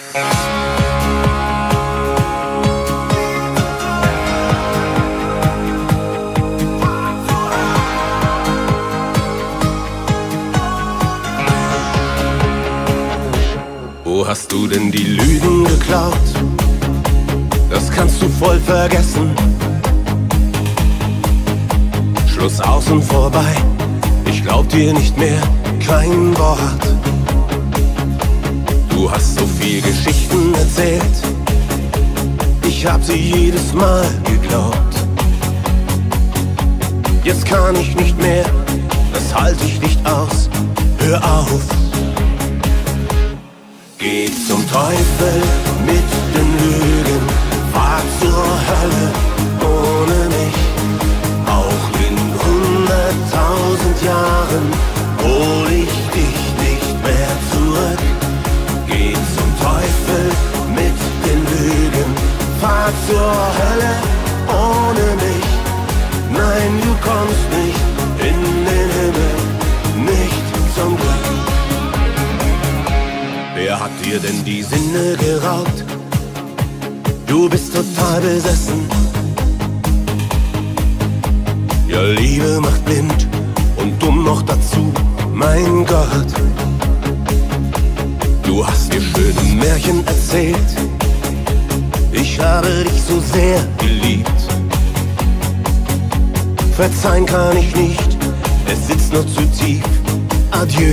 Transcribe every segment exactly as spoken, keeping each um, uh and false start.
Wo hast du denn die Lügen geklaut? Das kannst du voll vergessen. Schluss aus und vorbei, ich glaub dir nicht mehr kein Wort. Du hast so viel Geschichten erzählt, ich hab sie jedes Mal geglaubt. Jetzt kann ich nicht mehr, das halte ich nicht aus, hör auf. Geh zum Teufel mit den Lügen, fahr zur Hölle ohne mich. Auch in hunderttausend Jahren hol ich dich nicht mehr zurück. Geh zum Teufel mit den Lügen, fahr zur Hölle ohne mich. Nein, du kommst nicht in den Himmel, nicht zum Glück. Wer hat dir denn die Sinne geraubt? Du bist total besessen. Ja, Liebe macht blind und dumm noch dazu, mein Gott. Du hast mir schöne Märchen erzählt, ich habe dich so sehr geliebt. Verzeihen kann ich nicht, es sitzt nur zu tief, adieu.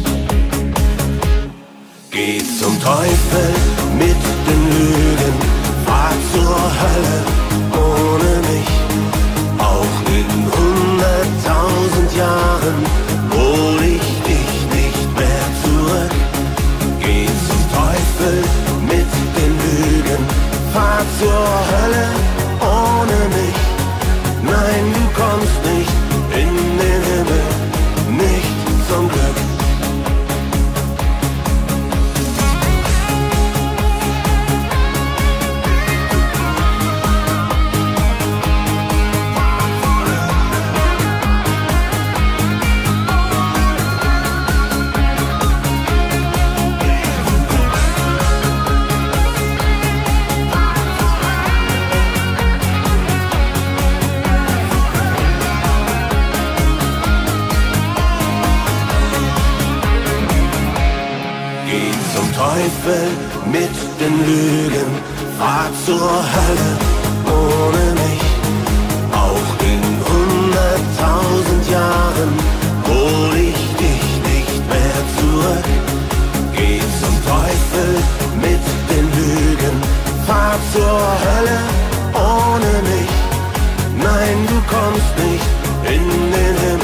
Geh zum Teufel mit den Lügen, fahr zur Hölle ohne mich. Auch in hunderttausend Jahren hol ich dich nicht mehr zurück. Geh zum Teufel mit den Lügen, fahr zur Hölle ohne mich. Nein, du kommst nicht in den Himmel, nicht zum Glück. Teufel mit den Lügen, fahr zur Hölle ohne mich. Auch in hunderttausend Jahren hol ich dich nicht mehr zurück. Geh zum Teufel mit den Lügen, fahr zur Hölle ohne mich. Nein, du kommst nicht in den Himmel.